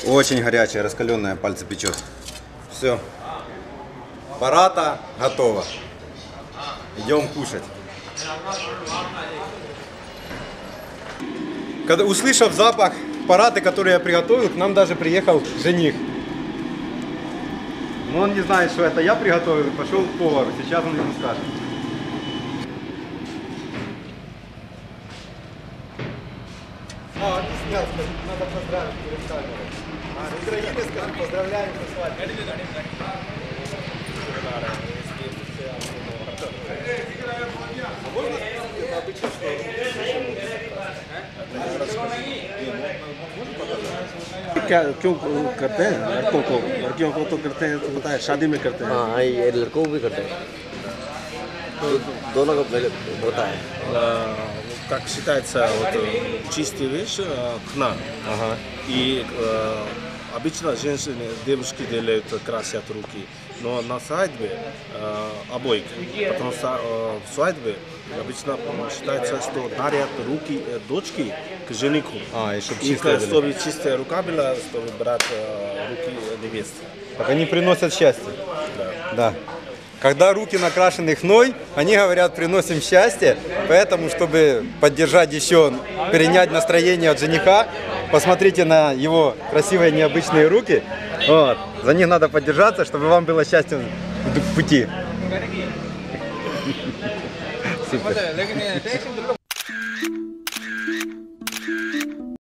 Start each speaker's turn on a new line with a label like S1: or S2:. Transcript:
S1: Очень горячая, раскаленная, пальцы печет. Все. Парата готова. Идем кушать. Когда, услышав запах параты, который я приготовил, к нам даже приехал жених. Но он не знает, что это я приготовил, и пошел к повару. Сейчас он ему скажет. Не снял, надо поздравить перед камерой. Украины, скажем, поздравляем со свадьбой.
S2: क्या क्यों करते हैं लड़कियों को तो करते हैं तो पता है शादी में करते हैं।
S3: हाँ ये लड़कों को भी करते हैं, दोनों का पहले होता है।
S2: Как считается, вот, чистая вещь хна.
S1: Ага.
S2: И обычно женщины, девушки делают, красят руки, но на свадьбе обойка. Потому что в свадьбе обычно считается, что дарят руки дочки к жениху.
S1: И чтобы
S2: И
S1: чистая были.
S2: чтобы чистая рука была, чтобы брать руки невесты.
S1: Так они приносят счастье.
S2: Да.
S1: Да. Когда руки накрашены хной, они говорят, приносим счастье. Поэтому, чтобы поддержать еще, перенять настроение от жениха, посмотрите на его красивые необычные руки. Вот. За них надо поддержаться, чтобы вам было счастье в пути. Супер.